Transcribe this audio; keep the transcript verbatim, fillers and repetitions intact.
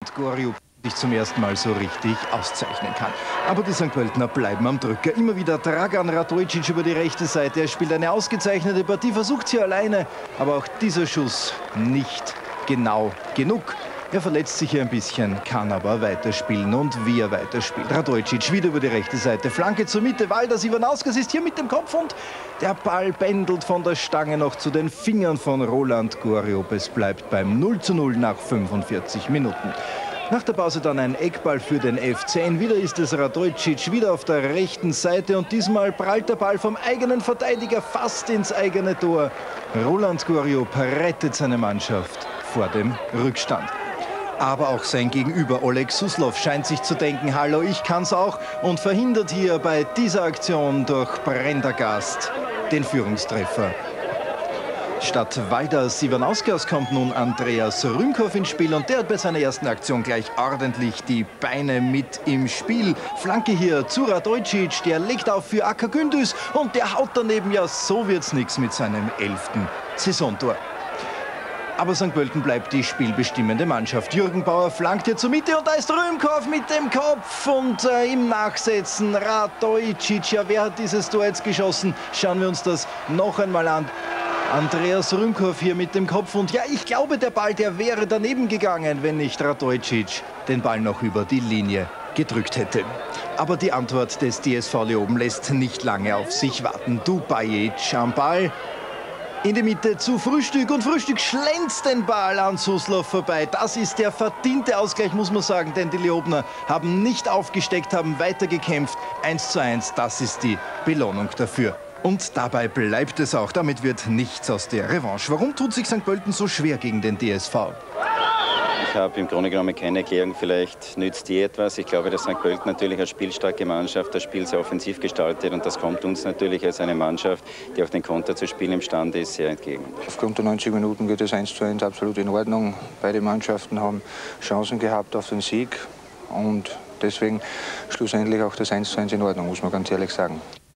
Goriup sich zum ersten Mal so richtig auszeichnen kann. Aber die Sankt Pöltener bleiben am Drücker. Immer wieder Dragan Radojcic über die rechte Seite. Er spielt eine ausgezeichnete Partie, versucht sie alleine. Aber auch dieser Schuss nicht genau genug. Er verletzt sich hier ein bisschen, kann aber weiterspielen. Und wie er weiterspielt. Radojcic wieder über die rechte Seite. Flanke zur Mitte. Valdas Ivanauskas ist hier mit dem Kopf und der Ball pendelt von der Stange noch zu den Fingern von Roland Goriup. Es bleibt beim null zu null nach fünfundvierzig Minuten. Nach der Pause dann ein Eckball für den F zehn. Wieder ist es Radojcic, wieder auf der rechten Seite. Und diesmal prallt der Ball vom eigenen Verteidiger fast ins eigene Tor. Roland Goriup rettet seine Mannschaft vor dem Rückstand. Aber auch sein Gegenüber Oleg Suslov scheint sich zu denken, hallo, ich kann's auch, und verhindert hier bei dieser Aktion durch Prendergast den Führungstreffer. Statt Valdas Ivanauskas kommt nun Andreas Rümkow ins Spiel und der hat bei seiner ersten Aktion gleich ordentlich die Beine mit im Spiel. Flanke hier zu Radojcic, der legt auf für Aka Gündüz und der haut daneben, ja, so wird's nix mit seinem elften Saisontor. Aber Sankt Pölten bleibt die spielbestimmende Mannschaft. Jürgen Bauer flankt hier zur Mitte und da ist Rümkow mit dem Kopf und äh, im Nachsetzen Radojcic. Ja, wer hat dieses Tor jetzt geschossen? Schauen wir uns das noch einmal an. Andreas Rümkow hier mit dem Kopf und ja, ich glaube, der Ball, der wäre daneben gegangen, wenn nicht Radojcic den Ball noch über die Linie gedrückt hätte. Aber die Antwort des D S V Leoben lässt nicht lange auf sich warten. Dubajic am Ball. In die Mitte zu Frühstück und Frühstück schlänzt den Ball an Suslov vorbei. Das ist der verdiente Ausgleich, muss man sagen, denn die Leobner haben nicht aufgesteckt, haben weitergekämpft. eins zu eins, das ist die Belohnung dafür. Und dabei bleibt es auch. Damit wird nichts aus der Revanche. Warum tut sich Sankt Pölten so schwer gegen den D S V? Ich habe im Grunde genommen keine Erklärung, vielleicht nützt die etwas. Ich glaube, dass Sankt Pölten natürlich als spielstarke Mannschaft das Spiel sehr offensiv gestaltet und das kommt uns natürlich als eine Mannschaft, die auf den Konter zu spielen imstande ist, sehr entgegen. Aufgrund der neunzig Minuten geht es eins zu eins absolut in Ordnung. Beide Mannschaften haben Chancen gehabt auf den Sieg und deswegen schlussendlich auch das eins zu eins in Ordnung, muss man ganz ehrlich sagen.